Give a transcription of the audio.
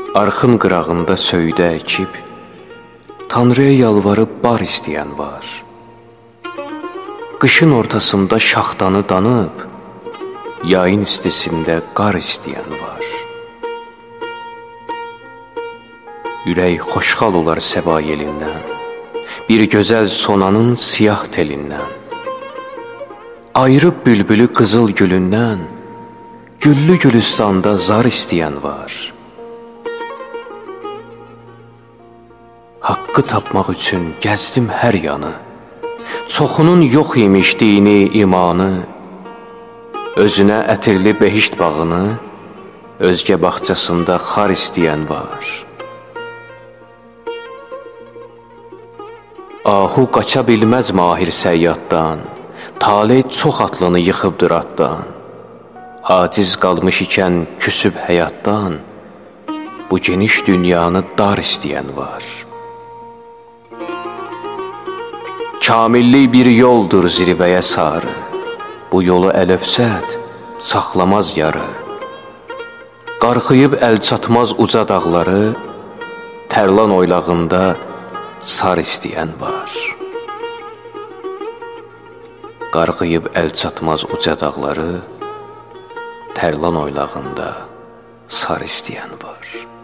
Arxın qırağında söydə əkib, Tanrıya yalvarıb bar istəyən var. Qışın ortasında şaxtanı danıb, yayın istisində qar istəyən var. Ürək xoşxal olar səba yelindən, bir gözəl sonanın siyah telindən. Ayırıb bülbülü qızıl gülündən, güllü gülüstanda zar istəyən var. Haqqı tapmaq üçün gəzdim hər yanı, çoxunun yox imiş dini, imanı. Özünə ətirli behişt bağını, özgə bağçasında xar istəyən var. Ahu qaça bilməz mahir səyyaddan, talih çox atlını yıxıbdır atdan. Aciz qalmış ikən küsüb həyatdan, bu geniş dünyanı dar istəyən var. Kamillik bir yoldur zirvəyə sarı, bu yolu əl-öfsət saxlamaz yarı. Qarxıyıb əl çatmaz uca dağları, tərlan oylağında sar istəyən var. Qarxıyıb əl çatmaz uca dağları, tərlan oylağında sar istəyən var.